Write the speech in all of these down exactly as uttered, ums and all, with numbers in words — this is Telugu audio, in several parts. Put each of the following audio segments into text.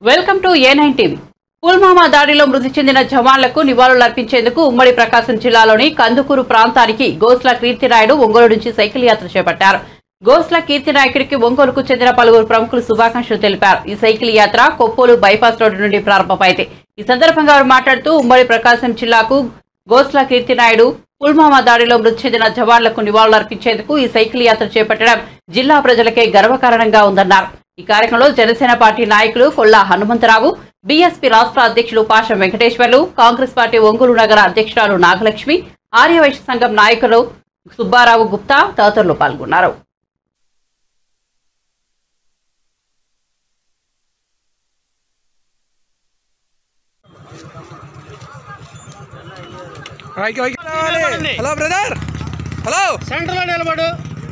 Welcome to A nine TV. Pulwama దాడిలో మృతి చెందిన జవాన్లకు నివాళులర్పించేందుకు ఉమ్మడి ప్రకాశం జిల్లాలోని కందుకూరు ప్రాంతానికి గోస్ల కీర్తినాయుడు ఒంగోలు నుంచి సైకిల్ యాత్ర చేపట్టారు. గోస్ల కీర్తినాయకుడికి ఒంగోలుకు చెందిన పలువురు ప్రముఖులు శుభాకాంక్షలు తెలిపారు. ఈ సైకిల్ యాత్ర కొప్పోలు బైపాస్ రోడ్డు నుండి ప్రారంభమైంది. ఈ సందర్భంగా వారు మాట్లాడుతూ ఉమ్మడి ప్రకాశం జిల్లాకు గోస్ల కీర్తినాయుడు పుల్వామా దాడిలో మృతి చెందిన జవాన్లకు నివాళులర్పించేందుకు ఈ సైకిల్ యాత్ర చేపట్టడం జిల్లా ప్రజలకే గర్వకారణంగా ఉందన్నారు. ఈ కార్యక్రమంలో జనసేన పార్టీ నాయకులు కొల్లా హనుమంతరావు, బీఎస్పీ రాష్ట్ర అధ్యక్షులు పాషం వెంకటేశ్వర్లు, కాంగ్రెస్ పార్టీ ఒంగోలు నగర అధ్యక్షురాలు నాగలక్ష్మి, ఆర్యవైశ్య సంఘం నాయకులు సుబ్బారావు గుప్తా తదితరులు పాల్గొన్నారు. హలో బ్రదర్, హలో సెంటర్ లో నిలబడు.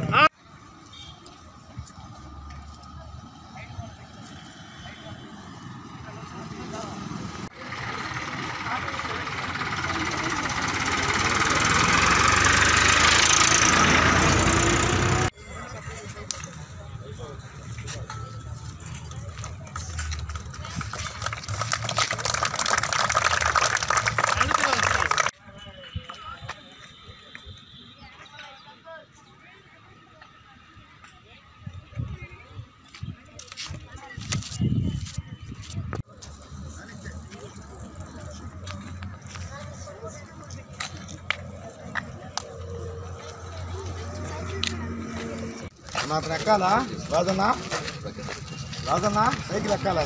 మాత్రం ఎక్కాలా రాజన్నా? రాజన్నా సైకిల్ ఎక్కాలా?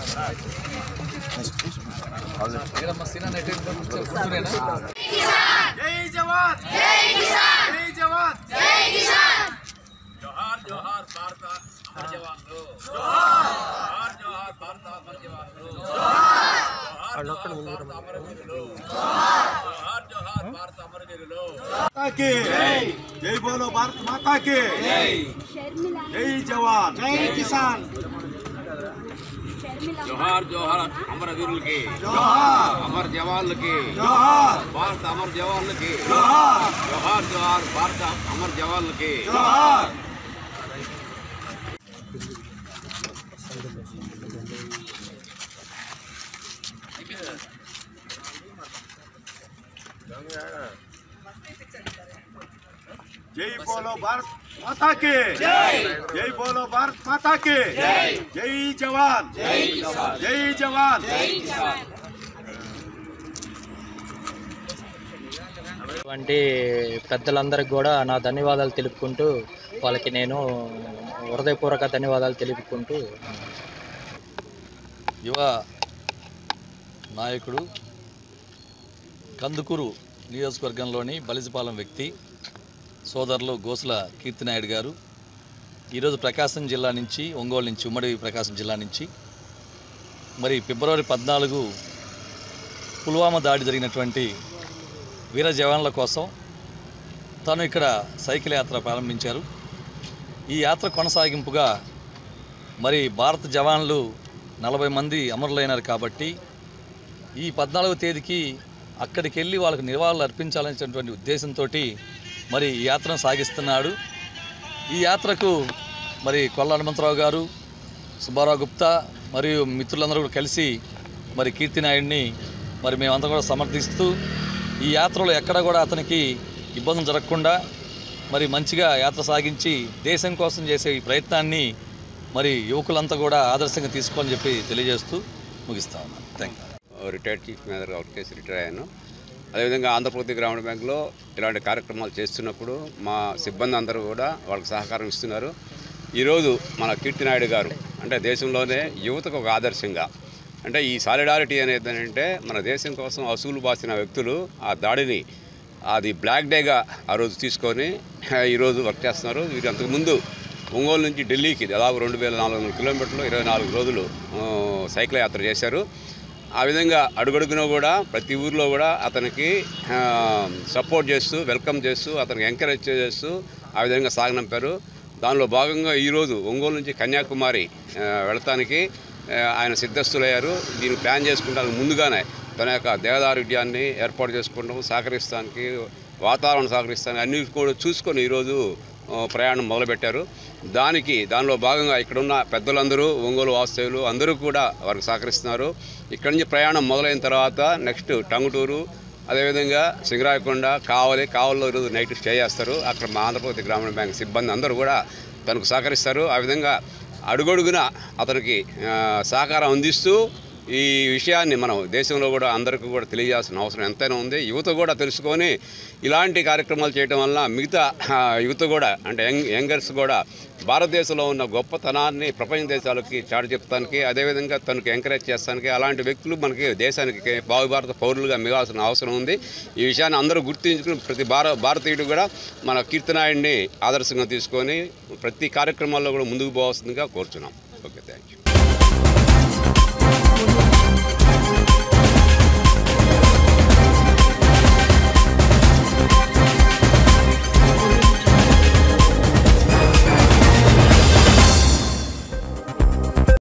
జై జవాన్, జై కిసాన్, జై జవాన్, జై కిసాన్. జోహార్ జోహార్ భారత అమర జవాన్లు, జోహార్ జోహార్ భారత అమర జవాన్లు, జోహార్ జోహార్ భారత అమర వీరులు, జోహార్ జోహార్ భారత అమర వీరులు. మాతాకి జై, జై బోలో భారత మాతాకి జై, జై జవాన్, జై కిసాన్. జోహార్ జోహార్ అమర వీరులకి, జోహార్ అమర జవాన్లకి, జోహార్ భారత అమర జవాన్లకి, జోహార్ జోహార్ జోహార్ భారత అమర జవాన్లకి. జోహార్. జై బోలో భారత్ మాతా కి జై, జై బోలో భారత్ మాతా కి జై, జై జవాన్, జై కిసాన్, జై జవాన్, జై కిసాన్. వంటి పెద్దలందరికీ కూడా నా ధన్యవాదాలు తెలుపుకుంటూ వాళ్ళకి నేను హృదయపూర్వక ధన్యవాదాలు తెలుపుకుంటూ యువ నాయకుడు కందుకూరు నియోజకవర్గంలోని బలిజపాలెం వ్యక్తి సోదరులు గోస్ల కీర్తినాయుడు గారు ఈరోజు ప్రకాశం జిల్లా నుంచి, ఒంగోలు నుంచి, ఉమ్మడి ప్రకాశం జిల్లా నుంచి మరి ఫిబ్రవరి పద్నాలుగు పుల్వామా దాడి జరిగినటువంటి వీర జవాన్ల కోసం తను ఇక్కడ సైకిల్ యాత్ర ప్రారంభించారు. ఈ యాత్ర కొనసాగింపుగా మరి భారత జవాన్లు నలభై మంది అమరులైనారు కాబట్టి ఈ పద్నాలుగవ తేదీకి అక్కడికి వెళ్ళి వాళ్ళకు నివాళులు అర్పించాలనేటువంటి ఉద్దేశంతో మరి ఈ యాత్రను సాగిస్తున్నాడు. ఈ యాత్రకు మరి కొల్లా హనుమంతరావు గారు, సుబ్బారావు గుప్తా మరియు మిత్రులందరూ కూడా కలిసి మరి కీర్తినాయుడిని మరి మేమంతా కూడా సమర్థిస్తూ ఈ యాత్రలో ఎక్కడ కూడా అతనికి ఇబ్బందులు జరగకుండా మరి మంచిగా యాత్ర సాగించి దేశం కోసం చేసే ఈ ప్రయత్నాన్ని మరి యువకులంతా కూడా ఆదర్శంగా తీసుకోవాలని చెప్పి తెలియజేస్తూ ముగిస్తా ఉన్నాను. Thank you. Retired chief manager work చేసి రిటైర్ అయ్యాను. అదేవిధంగా ఆంధ్రప్రదేశ్ గ్రామీణ బ్యాంకులో ఇలాంటి కార్యక్రమాలు చేస్తున్నప్పుడు మా సిబ్బంది అందరూ కూడా వాళ్ళకి సహకారం ఇస్తున్నారు. ఈరోజు మన కీర్తినాయుడు గారు అంటే దేశంలోనే యువతకు ఒక ఆదర్శంగా, అంటే ఈ సాలిడారిటీ అనేది ఏంటంటే మన దేశం కోసం అసూలు బాసిన వ్యక్తులు ఆ దాడిని అది బ్లాక్ డేగా ఆ రోజు తీసుకొని ఈరోజు వర్క్ చేస్తున్నారు. వీరు అంతకుముందు ఒంగోలు నుంచి ఢిల్లీకి దాదాపు రెండు వేల నాలుగు వందల కిలోమీటర్లు ఇరవై నాలుగు రోజులు సైకిల్ యాత్ర చేశారు. ఆ విధంగా అడుగడుగున కూడా ప్రతి ఊరిలో కూడా అతనికి సపోర్ట్ చేస్తూ, వెల్కమ్ చేస్తూ, అతనికి ఎంకరేజ్ చేస్తూ ఆ విధంగా సాగనంపారు. దానిలో భాగంగా ఈరోజు ఒంగోలు నుంచి కన్యాకుమారి వెళతానికి ఆయన సిద్ధస్తులయ్యారు. దీన్ని ప్లాన్ చేసుకుంటానికి ముందుగానే తన యొక్క దేహదారుఢ్యాన్ని ఏర్పాటు చేసుకోవడం, సహకరిస్తానికి, వాతావరణం సహకరిస్తానికి అన్ని కూడా చూసుకొని ఈరోజు ప్రయాణం మొదలుపెట్టారు. దానికి దానిలో భాగంగా ఇక్కడున్న పెద్దలందరూ ఒంగోలు వాస్తవ్యులు అందరూ కూడా వారికి సహకరిస్తున్నారు. ఇక్కడి నుంచి ప్రయాణం మొదలైన తర్వాత నెక్స్ట్ టంగుటూరు, అదేవిధంగా సింగరాయకొండ, కావలి, కావలిలో ఈరోజు నైట్ స్టే చేస్తారు. అక్కడ మా ఆంధ్రప్రదేశ్ గ్రామీణ బ్యాంక్ సిబ్బంది అందరూ కూడా తనకు సహకరిస్తారు. ఆ విధంగా అడుగడుగున అతనికి సహకారం అందిస్తూ ఈ విషయాన్ని మనం దేశంలో కూడా అందరికీ కూడా తెలియజేయాల్సిన అవసరం ఎంతైనా ఉంది. యువత కూడా తెలుసుకొని ఇలాంటి కార్యక్రమాలు చేయడం వలన మిగతా యువత కూడా అంటే యంగ్ యంగర్స్ కూడా భారతదేశంలో ఉన్న గొప్పతనాన్ని ప్రపంచ దేశాలకి చాటి చెప్తానికి, అదేవిధంగా తనకు ఎంకరేజ్ చేస్తానికి అలాంటి వ్యక్తులు మనకి దేశానికి భారత పౌరులుగా మిగాల్సిన అవసరం ఉంది. ఈ విషయాన్ని అందరూ గుర్తించుకుని ప్రతి భార భారతీయుడు కూడా మన కీర్తినాయుడిని ఆదర్శంగా తీసుకొని ప్రతి కార్యక్రమాల్లో కూడా ముందుకు పోవాల్సిందిగా కోరుచున్నాం. Okay, thank you.